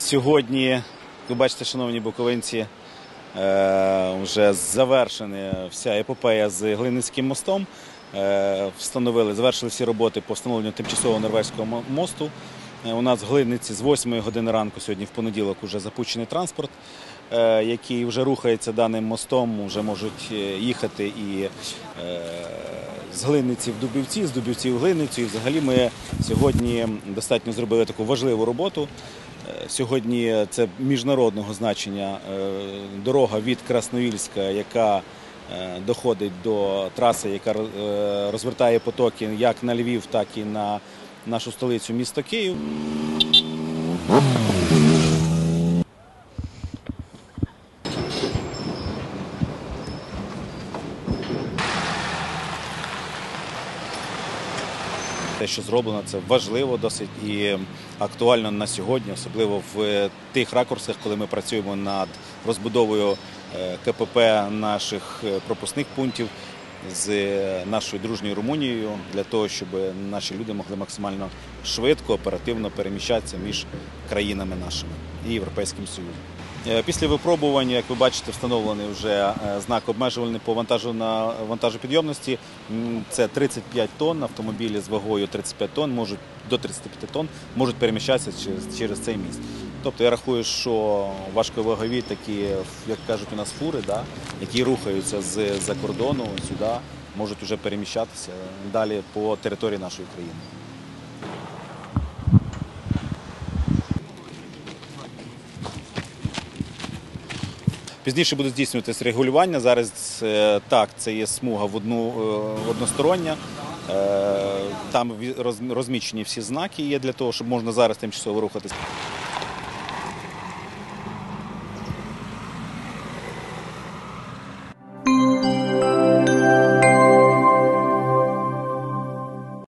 Сьогодні, ви бачите, шановні буковинці, вже завершена вся епопея з Глиницьким мостом. Завершили всі роботи по встановленню тимчасового Норвезького мосту. У нас в Глиниці з 8 години ранку сьогодні в понеділок вже запущений транспорт, який вже рухається даним мостом, вже можуть їхати і з Глиниці в Дубівці, з Дубівці в Глиницю. І взагалі ми сьогодні достатньо зробили таку важливу роботу. Сьогодні це міжнародного значення дорога від Красновільська, яка доходить до траси, яка розвертає потоки як на Львів, так і на нашу столицю місто Київ. Те, що зроблено, це важливо досить і актуально на сьогодні, особливо в тих ракурсах, коли ми працюємо над розбудовою КПП наших пропускних пунктів з нашою дружньою Румунією, для того, щоб наші люди могли максимально швидко, оперативно переміщатися між країнами нашими і Європейським Союзом. Після випробування, як ви бачите, встановлений вже знак обмежувальний по вантажопідйомності. Це 35 тонн, автомобілі з вагою 35 тонн, до 35 тонн можуть переміщатися через цей міст. Тобто я рахую, що важковагові такі, як кажуть у нас, фури, які рухаються з-за кордону сюди, можуть вже переміщатися далі по території нашої країни. Пізніше буде здійснюватися регулювання. Зараз так, це є смуга одностороння. Там розміщені всі знаки є для того, щоб можна зараз тимчасово рухатись.